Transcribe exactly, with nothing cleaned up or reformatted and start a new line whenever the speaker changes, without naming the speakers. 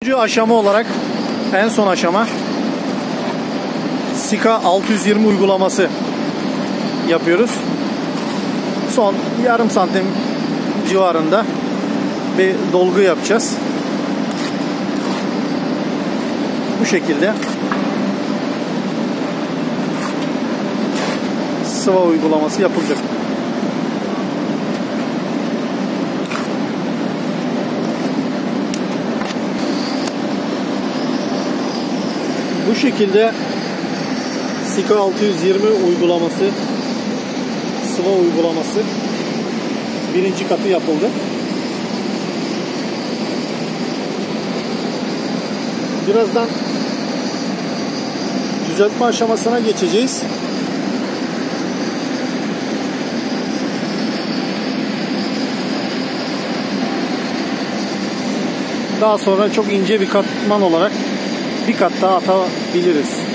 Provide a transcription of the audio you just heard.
Üçüncü aşama olarak en son aşama sika altı yüz yirmi uygulaması yapıyoruz. Son yarım santim civarında bir dolgu yapacağız. Bu şekilde sıva uygulaması yapılacak. Bu şekilde sika altı yüz yirmi uygulaması, sıva uygulaması birinci katı yapıldı. Birazdan düzeltme aşamasına geçeceğiz. Daha sonra çok ince bir katman olarak bir kat daha atabiliriz.